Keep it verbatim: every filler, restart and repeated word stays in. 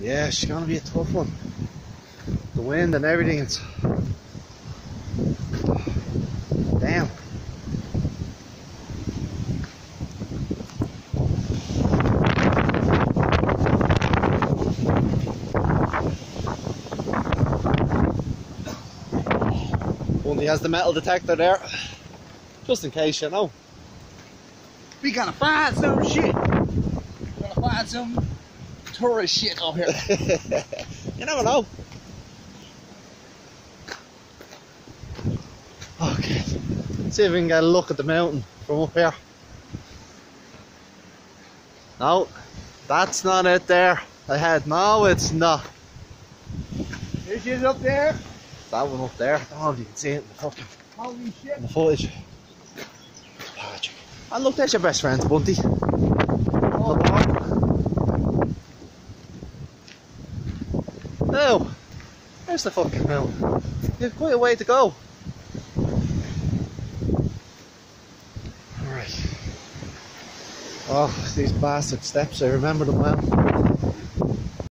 Yeah, it's gonna be a tough one. The wind and everything, it's... Damn. Bundy has the metal detector there, just in case, you know. We gonna find some shit. We're gonna find some tourist shit up here. You never know. Okay, let's see if we can get a look at the mountain from up here. No, that's not it there. Ahead, no, it's not. This shit's up there. That one up there. Oh, you can see it in the fucking Holy shit. in the footage. Patrick. And look, there's your best friend, Bunty. Oh, No, there's the fucking mountain. You have quite a way to go. Alright. Oh, these bastard steps, I remember them well.